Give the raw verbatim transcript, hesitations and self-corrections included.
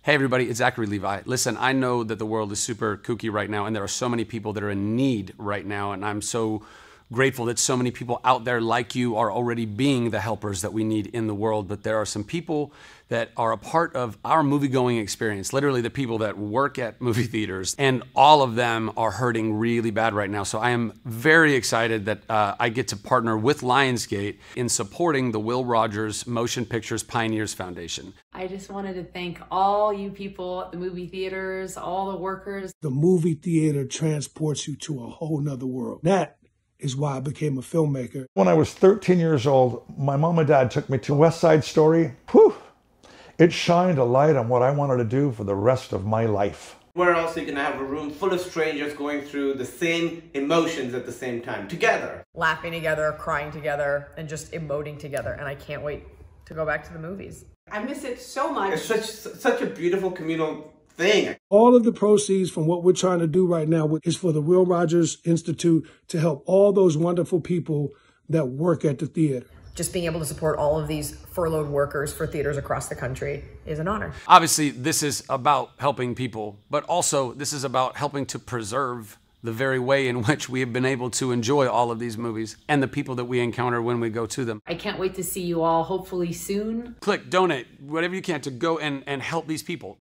Hey everybody, it's Zachary Levi. Listen, I know that the world is super kooky right now and there are so many people that are in need right now, and I'm so grateful that so many people out there like you are already being the helpers that we need in the world. But there are some people that are a part of our movie-going experience, literally the people that work at movie theaters, and all of them are hurting really bad right now. So I am very excited that uh, I get to partner with Lionsgate in supporting the Will Rogers Motion Pictures Pioneers Foundation. I just wanted to thank all you people at the movie theaters, all the workers. The movie theater transports you to a whole nother world. That is why I became a filmmaker. When I was thirteen years old, my mom and dad took me to West Side Story. Whew! It shined a light on what I wanted to do for the rest of my life. Where else are you going to have a room full of strangers going through the same emotions at the same time, together? Laughing together, crying together, and just emoting together. And I can't wait to go back to the movies. I miss it so much. It's such, such a beautiful communal thing. All of the proceeds from what we're trying to do right now is for the Will Rogers Institute to help all those wonderful people that work at the theater. Just being able to support all of these furloughed workers for theaters across the country is an honor. Obviously, this is about helping people, but also this is about helping to preserve the very way in which we have been able to enjoy all of these movies and the people that we encounter when we go to them. I can't wait to see you all hopefully soon. Click donate, whatever you can, to go and, and help these people.